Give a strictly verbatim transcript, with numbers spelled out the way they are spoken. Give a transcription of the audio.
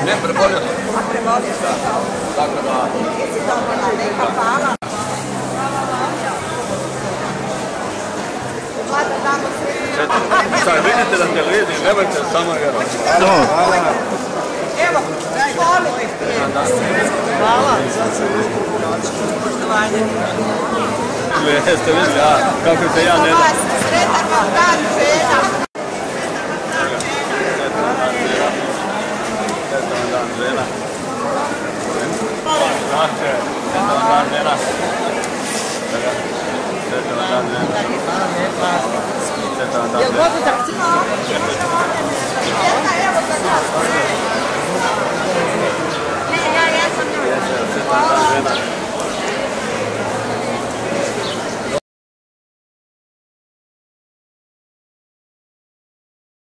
Ne, prebolio sam. A prebolio sam. Tako da... Nisi dobila, neka hvala. Vlada, damo sve. Sad vidite na televiziji, nemojte samo vjerovati. Evo, hvala. Hvala. Poštovanje. Jeste vidjeli, a kako se ja ne dam. Sretan vam dan žena. Sretan dan žena. Znači, sretan dan žena. Sretan dan žena. Sretan dan žena. Jel' mogu da